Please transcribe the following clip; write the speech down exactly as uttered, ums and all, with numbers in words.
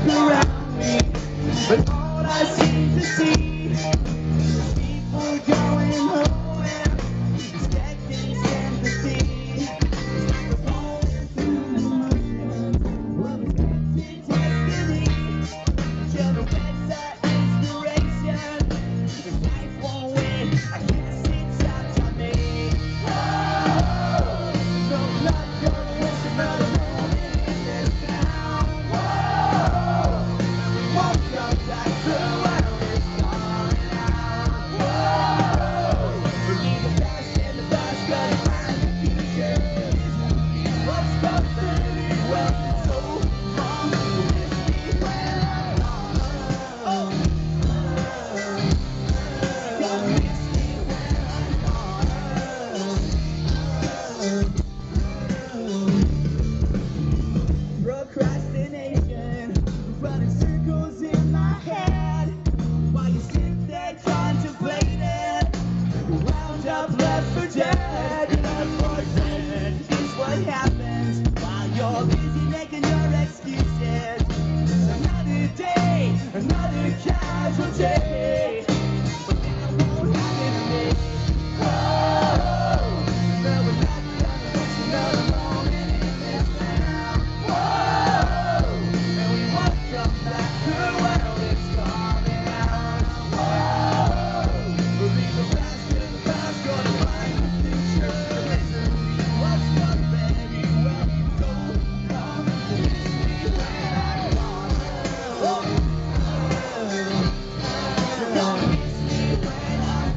look around me, but all I seem to see is people going home expecting sympathy. It's like we're going through the motions of expected destiny. Till the website inspiration, if life won't win, I guess it's up to me. Whoa, no blood going waste another moment in this town. Whoa, we won't come back, the world is falling out. Whoa, we leave the past in the past, gotta find the future. What's coming when it's so long? The whiskey went on. Oh, the whiskey went on. Procrastination, running circles in my head while you sit there contemplating. You're wound up, left for dead. Unfortunate is what happens while you're busy making your excuses. Another day, another casualty, but that won't happen to me. Whoa, no, we're not gonna waste another moment in this town. Whoa, and we won't come back, the world is coming out. Whoa, we'll leave the past in the past, gonna find the future. Misery, what's coming when it's so long? The whiskey went on. Oh, the whiskey went on.